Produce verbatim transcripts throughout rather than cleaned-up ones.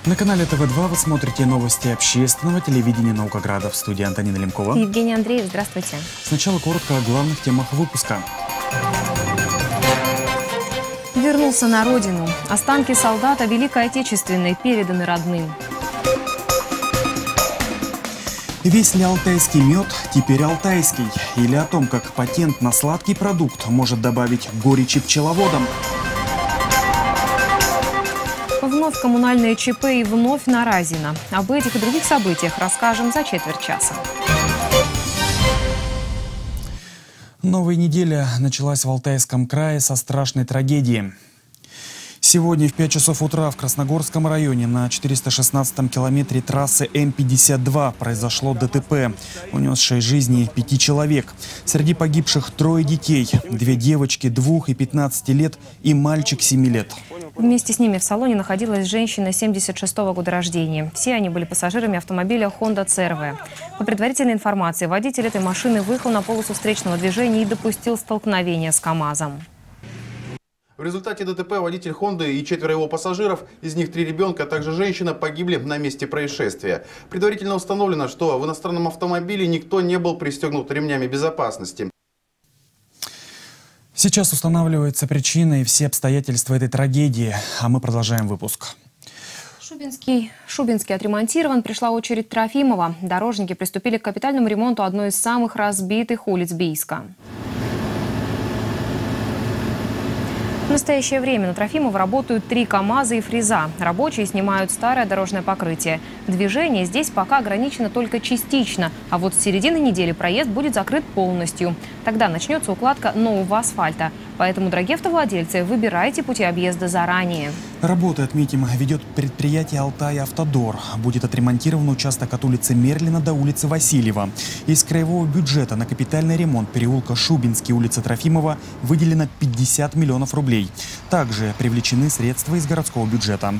На канале тэ вэ два вы смотрите новости общественного телевидения Наукограда. В студии Антонина Лемкова. Евгений Андреев, здравствуйте. Сначала коротко о главных темах выпуска. Вернулся на родину. Останки солдата Великой Отечественной переданы родным. Весь ли алтайский мед теперь алтайский? Или о том, как патент на сладкий продукт может добавить горечи пчеловодам? Вновь коммунальные ЧП и вновь на Разино. Об этих и других событиях расскажем за четверть часа. Новая неделя началась в Алтайском крае со страшной трагедии. Сегодня в пять часов утра в Красногорском районе на четыреста шестнадцатом километре трассы эм пятьдесят два произошло дэ тэ пэ, унесшее жизни пяти человек. Среди погибших трое детей, две девочки двух и пятнадцати лет и мальчик семи лет. Вместе с ними в салоне находилась женщина семьдесят шестого года рождения. Все они были пассажирами автомобиля Honda цэ эр вэ. По предварительной информации, водитель этой машины выехал на полосу встречного движения и допустил столкновение с КАМАЗом. В результате дэ тэ пэ водитель «Хонды» и четверо его пассажиров, из них три ребенка, а также женщина, погибли на месте происшествия. Предварительно установлено, что в иностранном автомобиле никто не был пристегнут ремнями безопасности. Сейчас устанавливаются причины и все обстоятельства этой трагедии, а мы продолжаем выпуск. Шубинский, Шубинский отремонтирован, пришла очередь Трофимова. Дорожники приступили к капитальному ремонту одной из самых разбитых улиц Бийска. В настоящее время на Трофимова работают три КАМАЗа и фреза. Рабочие снимают старое дорожное покрытие. Движение здесь пока ограничено только частично, а вот с середины недели проезд будет закрыт полностью. Тогда начнется укладка нового асфальта. Поэтому, дорогие автовладельцы, выбирайте пути объезда заранее. Работы, отметим, ведет предприятие «Алтай-Автодор». Будет отремонтирован участок от улицы Мерлина до улицы Васильева. Из краевого бюджета на капитальный ремонт переулка Шубинский, улица Трофимова выделено пятьдесят миллионов рублей. Также привлечены средства из городского бюджета.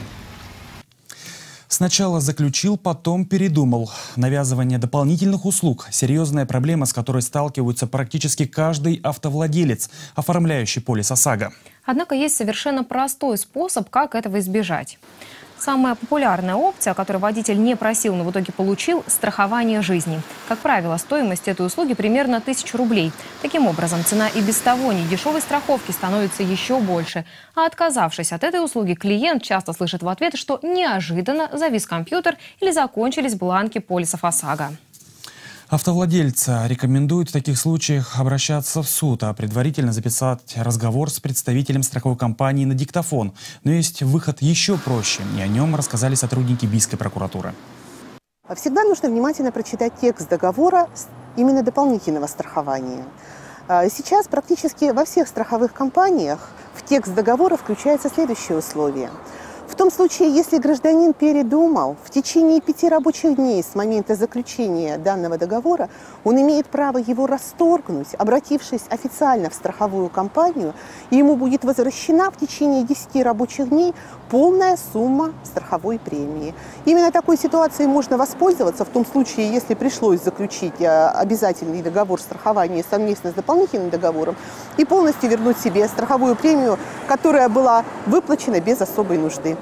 Сначала заключил, потом передумал. Навязывание дополнительных услуг – серьезная проблема, с которой сталкиваются практически каждый автовладелец, оформляющий полис ОСАГО. Однако есть совершенно простой способ, как этого избежать. Самая популярная опция, которую водитель не просил, но в итоге получил – страхование жизни. Как правило, стоимость этой услуги примерно тысяча рублей. Таким образом, цена и без того недешевой страховки становится еще больше. А отказавшись от этой услуги, клиент часто слышит в ответ, что неожиданно завис компьютер или закончились бланки полисов ОСАГО. Автовладельца рекомендуют в таких случаях обращаться в суд, а предварительно записать разговор с представителем страховой компании на диктофон. Но есть выход еще проще, и о нем рассказали сотрудники Бийской прокуратуры. Всегда нужно внимательно прочитать текст договора именно дополнительного страхования. Сейчас практически во всех страховых компаниях в текст договора включается следующее условие. В том случае, если гражданин передумал, в течение пяти рабочих дней с момента заключения данного договора он имеет право его расторгнуть, обратившись официально в страховую компанию, и ему будет возвращена в течение десяти рабочих дней полная сумма страховой премии. Именно такой ситуацией можно воспользоваться в том случае, если пришлось заключить обязательный договор страхования совместно с дополнительным договором и полностью вернуть себе страховую премию, которая была выплачена без особой нужды.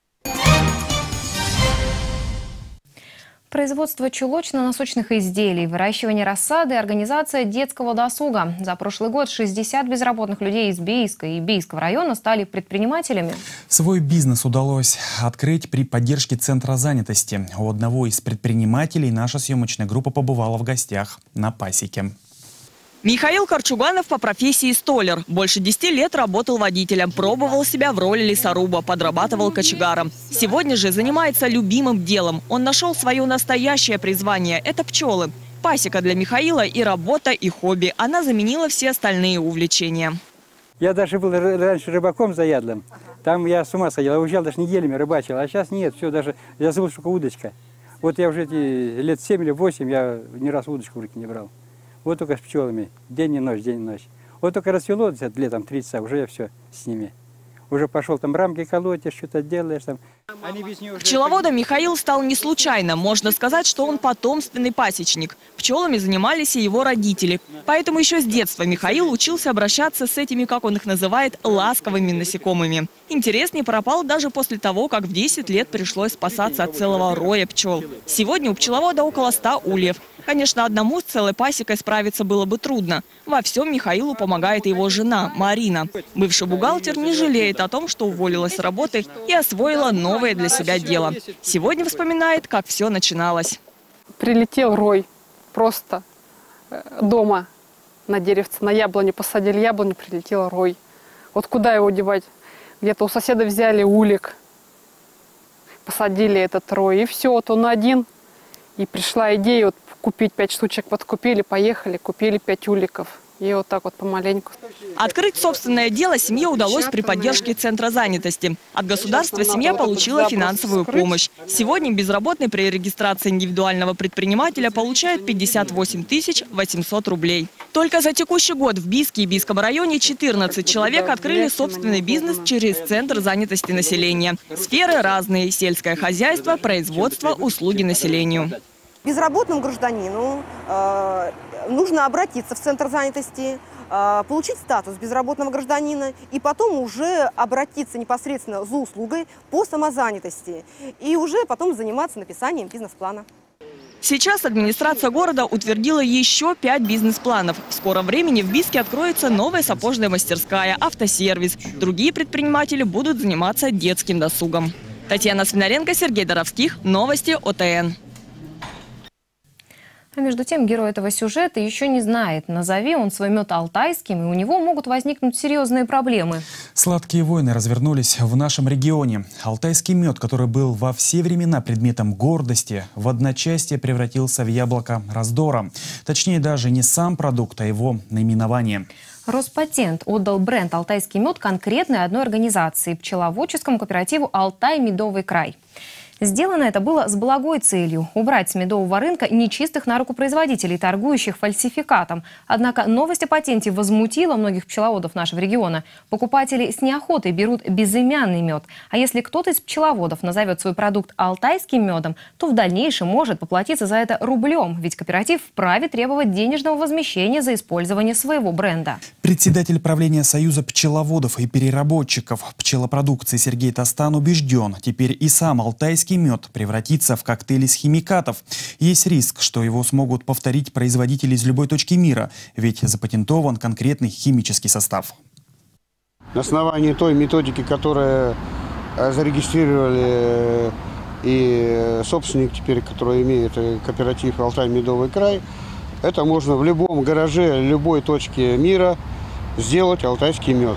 Производство чулочно-носочных изделий, выращивание рассады и организация детского досуга. За прошлый год шестьдесят безработных людей из Бийска и Бийского района стали предпринимателями. Свой бизнес удалось открыть при поддержке Центра занятости. У одного из предпринимателей наша съемочная группа побывала в гостях на пасеке. Михаил Корчуганов по профессии столяр. Больше десяти лет работал водителем, пробовал себя в роли лесоруба, подрабатывал кочегаром. Сегодня же занимается любимым делом. Он нашел свое настоящее призвание – это пчелы. Пасека для Михаила и работа, и хобби. Она заменила все остальные увлечения. Я даже был раньше рыбаком заядлым. Там я с ума сходил, я уезжал даже неделями рыбачил. А сейчас нет, все, даже я забыл, что такое удочка. Вот я уже эти лет семь или восемь, я ни раз удочку в руки не брал. Вот только с пчелами, день и ночь, день и ночь. Вот только расцвело летом три часа, уже я все с ними. уже пошел там рамки колоть, что-то делаешь там. Пчеловодом Михаил стал не случайно. Можно сказать, что он потомственный пасечник. Пчелами занимались и его родители. Поэтому еще с детства Михаил учился обращаться с этими, как он их называет, ласковыми насекомыми. Интерес не пропал даже после того, как в десять лет пришлось спасаться от целого роя пчел. Сегодня у пчеловода около ста ульев. Конечно, одному с целой пасекой справиться было бы трудно. Во всем Михаилу помогает его жена Марина. Бывший бухгалтер не жалеет о том, что уволилась с работы и освоила новое для себя дело. Сегодня вспоминает, как все начиналось. Прилетел рой просто дома на деревце, на яблоне посадили яблоню, прилетел рой. Вот куда его девать? Где-то у соседа взяли улик, посадили этот рой, и все, вот он один. И пришла идея вот купить пять штучек, вот купили, поехали, купили пять уликов. И вот так вот помаленьку. Открыть собственное дело семье удалось при поддержке Центра занятости. От государства семья получила финансовую помощь. Сегодня безработный при регистрации индивидуального предпринимателя получает пятьдесят восемь тысяч восемьсот рублей. Только за текущий год в Бийске и Бийском районе четырнадцать человек открыли собственный бизнес через Центр занятости населения. Сферы разные – сельское хозяйство, производство, услуги населению. Безработному гражданину э, нужно обратиться в Центр занятости, э, получить статус безработного гражданина и потом уже обратиться непосредственно за услугой по самозанятости и уже потом заниматься написанием бизнес-плана. Сейчас администрация города утвердила еще пять бизнес-планов. В скором времени в Бийске откроется новая сапожная мастерская, автосервис. Другие предприниматели будут заниматься детским досугом. Татьяна Свинаренко, Сергей Доровских. Новости О Т Н. А между тем, герой этого сюжета еще не знает. Назови он свой мед алтайским, и у него могут возникнуть серьезные проблемы. Сладкие войны развернулись в нашем регионе. Алтайский мед, который был во все времена предметом гордости, в одночасье превратился в яблоко раздора. Точнее, даже не сам продукт, а его наименование. Роспатент отдал бренд «Алтайский мед» конкретной одной организации – пчеловодческому кооперативу «Алтай Медовый край». Сделано это было с благой целью – убрать с медового рынка нечистых на руку производителей, торгующих фальсификатом. Однако новость о патенте возмутила многих пчеловодов нашего региона. Покупатели с неохотой берут безымянный мед. А если кто-то из пчеловодов назовет свой продукт алтайским медом, то в дальнейшем может поплатиться за это рублем. Ведь кооператив вправе требовать денежного возмещения за использование своего бренда. Председатель правления Союза пчеловодов и переработчиков пчелопродукции Сергей Тостан убежден, теперь и сам алтайский мед превратится в коктейль из химикатов. Есть риск, что его смогут повторить производители из любой точки мира, ведь запатентован конкретный химический состав. На основании той методики, которую зарегистрировали и собственник теперь, который имеет кооператив «Алтай Медовый край», это можно в любом гараже, любой точке мира сделать алтайский мед.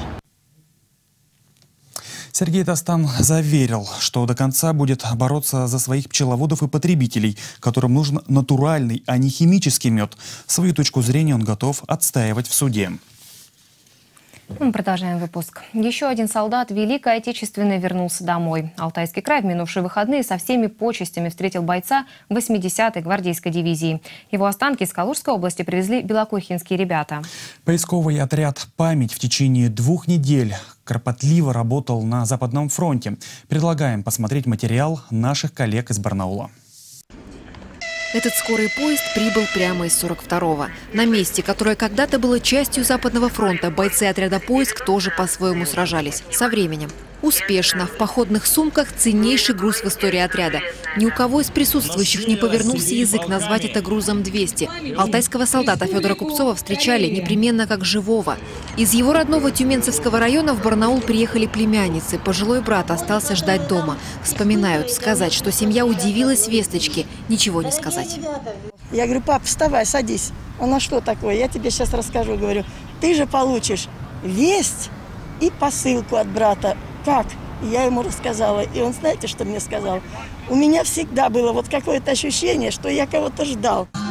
Сергей Тостан заверил, что до конца будет бороться за своих пчеловодов и потребителей, которым нужен натуральный, а не химический мед. Свою точку зрения он готов отстаивать в суде. Мы продолжаем выпуск. Еще один солдат Великой Отечественной вернулся домой. Алтайский край в минувшие выходные со всеми почестями встретил бойца восьмидесятой гвардейской дивизии. Его останки из Калужской области привезли белокохинские ребята. Поисковый отряд «Память» в течение двух недель кропотливо работал на Западном фронте. Предлагаем посмотреть материал наших коллег из Барнаула. Этот скорый поезд прибыл прямо из сорок второго. На месте, которое когда-то было частью Западного фронта, бойцы отряда «Поиск» тоже по-своему сражались. Со временем. Успешно. В походных сумках ценнейший груз в истории отряда. Ни у кого из присутствующих не повернулся язык назвать это грузом двести. Алтайского солдата Федора Купцова встречали непременно как живого. Из его родного Тюменцевского района в Барнаул приехали племянницы. Пожилой брат остался ждать дома. Вспоминают, сказать, что семья удивилась весточке, ничего не сказать. Я говорю: пап, вставай, садись. Он: а что такое? Я тебе сейчас расскажу. Говорю: ты же получишь весть и посылку от брата. Как? Я ему рассказала. И он, знаете, что мне сказал? У меня всегда было вот какое-то ощущение, что я кого-то ждал.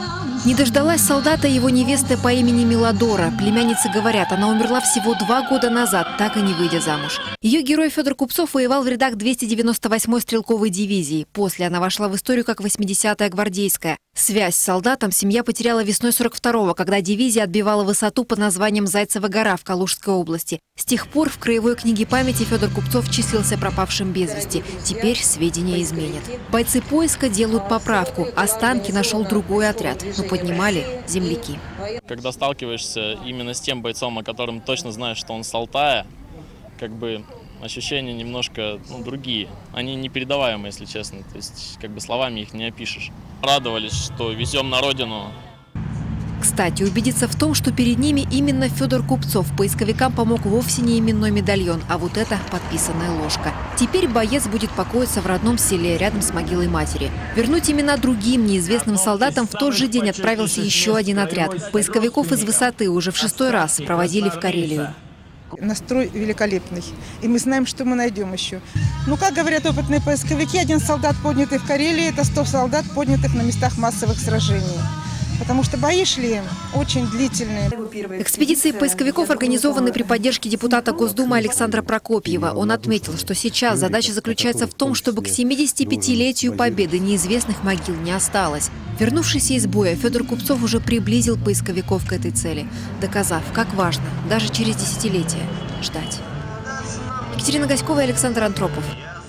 Не дождалась солдата его невесты по имени Миладора. Племянницы говорят, она умерла всего два года назад, так и не выйдя замуж. Ее герой Федор Купцов воевал в рядах двести девяносто восьмой стрелковой дивизии. После она вошла в историю как восьмидесятая гвардейская. Связь с солдатом семья потеряла весной сорок второго, когда дивизия отбивала высоту под названием Зайцева гора в Калужской области. С тех пор в краевой книге памяти Федор Купцов числился пропавшим без вести. Теперь сведения изменят. Бойцы поиска делают поправку. Останки нашел другой отряд, но поднимали земляки. Когда сталкиваешься именно с тем бойцом, о котором точно знаешь, что он с Алтая, как бы ощущения немножко ну, другие. Они непередаваемые, если честно. То есть как бы словами их не опишешь. Радовались, что везем на родину. Кстати, убедиться в том, что перед ними именно Федор Купцов, поисковикам помог вовсе не именной медальон, а вот эта подписанная ложка. Теперь боец будет покоиться в родном селе, рядом с могилой матери. Вернуть имена другим неизвестным солдатам в тот же день отправился еще один отряд. Поисковиков из высоты уже в шестой раз проводили в Карелию. Настрой великолепный. И мы знаем, что мы найдем еще. Ну, как говорят опытные поисковики, один солдат, поднятый в Карелии, это сто солдат, поднятых на местах массовых сражений. Потому что бои шли очень длительные. Экспедиции поисковиков организованы при поддержке депутата Госдумы Александра Прокопьева. Он отметил, что сейчас задача заключается в том, чтобы к семидесятипятилетию Победы неизвестных могил не осталось. Вернувшийся из боя, Федор Купцов уже приблизил поисковиков к этой цели, доказав, как важно даже через десятилетия ждать. Екатерина Гаськова и Александр Антропов.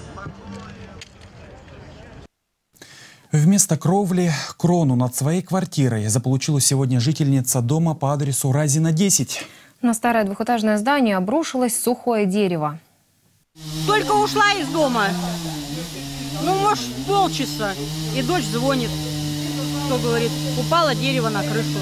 Вместо кровли крону над своей квартирой заполучила сегодня жительница дома по адресу Разина, десять. На старое двухэтажное здание обрушилось сухое дерево. Только ушла из дома. Ну, может, полчаса. И дочь звонит. Что говорит? Упало дерево на крышу.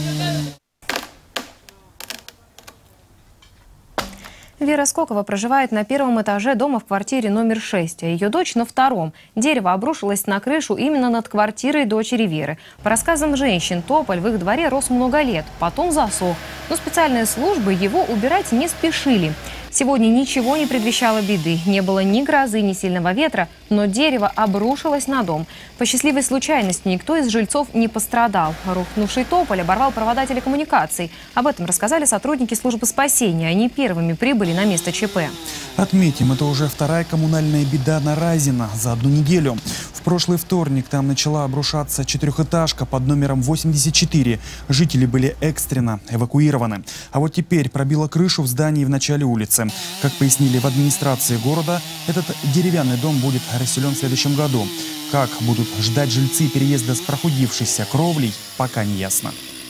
Вера Скокова проживает на первом этаже дома в квартире номер шесть, а ее дочь на втором. Дерево обрушилось на крышу именно над квартирой дочери Веры. По рассказам женщин, тополь в их дворе рос много лет, потом засох. Но специальные службы его убирать не спешили. Сегодня ничего не предвещало беды. Не было ни грозы, ни сильного ветра, но дерево обрушилось на дом. По счастливой случайности никто из жильцов не пострадал. Рухнувший тополь оборвал провода телекоммуникаций. Об этом рассказали сотрудники службы спасения. Они первыми прибыли на место ЧП. Отметим, это уже вторая коммунальная беда на Разина за одну неделю. В прошлый вторник там начала обрушаться четырехэтажка под номером восемьдесят четыре. Жители были экстренно эвакуированы. А вот теперь пробила крышу в здании в начале улицы. Как пояснили в администрации города, этот деревянный дом будет расселен в следующем году. Как будут ждать жильцы переезда с прохудившейся кровлей, пока не ясно.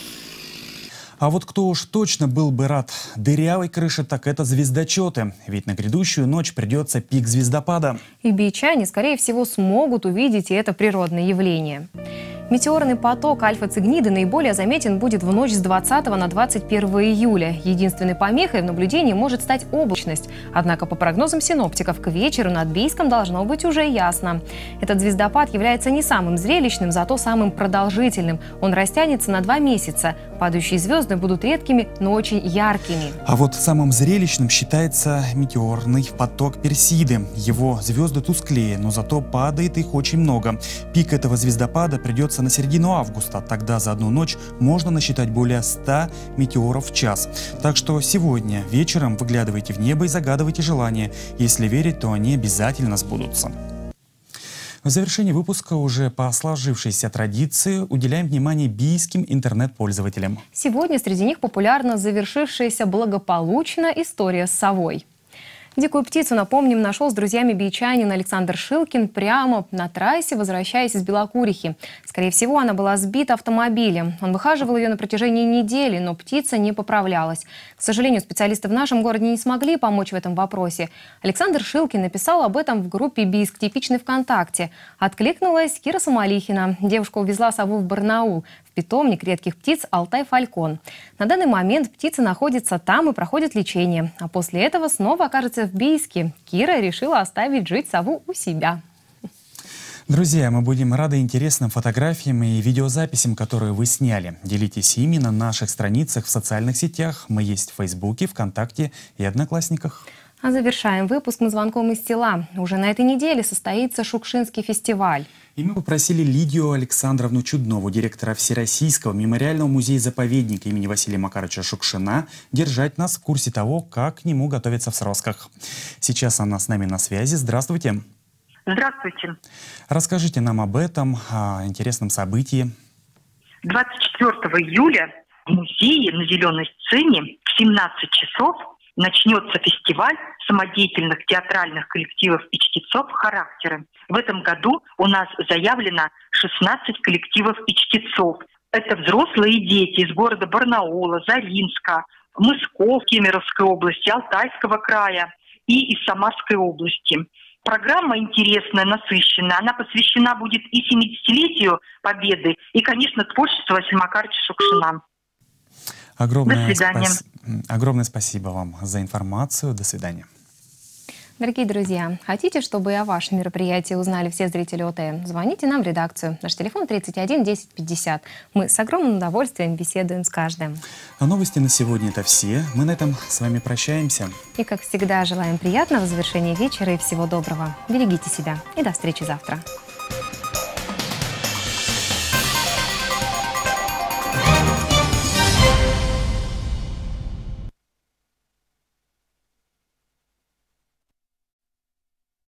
А вот кто уж точно был бы рад дырявой крыше, так это звездочеты. Ведь на грядущую ночь придется пик звездопада. И бичане, скорее всего, смогут увидеть и это природное явление. Метеорный поток Альфа-Цигниды наиболее заметен будет в ночь с двадцатого на двадцать первое июля. Единственной помехой в наблюдении может стать облачность. Однако, по прогнозам синоптиков, к вечеру над Бийском должно быть уже ясно. Этот звездопад является не самым зрелищным, зато самым продолжительным. Он растянется на два месяца. Падающие звезды будут редкими, но очень яркими. А вот самым зрелищным считается метеорный поток Персиды. Его звезды тусклее, но зато падает их очень много. Пик этого звездопада придется на середину августа. Тогда за одну ночь можно насчитать более ста метеоров в час. Так что сегодня вечером выглядывайте в небо и загадывайте желания. Если верить, то они обязательно сбудутся. В завершении выпуска уже по сложившейся традиции уделяем внимание бийским интернет-пользователям. Сегодня среди них популярна завершившаяся благополучно история с совой. Дикую птицу, напомним, нашел с друзьями бичанин Александр Шилкин прямо на трассе, возвращаясь из Белокурихи. Скорее всего, она была сбита автомобилем. Он выхаживал ее на протяжении недели, но птица не поправлялась. К сожалению, специалисты в нашем городе не смогли помочь в этом вопросе. Александр Шилкин написал об этом в группе «Бийск типичный ВКонтакте». Откликнулась Кира Самалихина. Девушка увезла сову в Барнаул, в питомник редких птиц «Алтай-Фалькон». На данный момент птица находится там и проходит лечение. А после этого снова окажется в Бийске. Кира решила оставить жить сову у себя. Друзья, мы будем рады интересным фотографиям и видеозаписям, которые вы сняли. Делитесь ими на наших страницах в социальных сетях. Мы есть в Фейсбуке, ВКонтакте и Одноклассниках. А завершаем выпуск мы звонком из села. Уже на этой неделе состоится Шукшинский фестиваль. И мы попросили Лидию Александровну Чуднову, директора Всероссийского мемориального музея-заповедника имени Василия Макаровича Шукшина, держать нас в курсе того, как к нему готовиться в Сросках. Сейчас она с нами на связи. Здравствуйте. Здравствуйте. Расскажите нам об этом, о интересном событии. двадцать четвёртого июля в музее на Зеленой сцене в семнадцать часов начнется фестиваль самодеятельных театральных коллективов и чтецов «Характеры». В этом году у нас заявлено шестнадцать коллективов и чтецов. Это взрослые и дети из города Барнаула, Заринска, Мысков, Кемеровской области, Алтайского края и из Самарской области. Программа интересная, насыщенная. Она посвящена будет и семидесятилетию Победы, и, конечно, творчеству Василия Макаровича Шукшина. Огромное, До свидания. Спас... Огромное спасибо вам за информацию. До свидания. Дорогие друзья, хотите, чтобы и о вашем мероприятии узнали все зрители О Т Н? Звоните нам в редакцию. Наш телефон тридцать один десять пятьдесят. Мы с огромным удовольствием беседуем с каждым. А новости на сегодня это все. Мы на этом с вами прощаемся. И, как всегда, желаем приятного завершения вечера и всего доброго. Берегите себя. И до встречи завтра.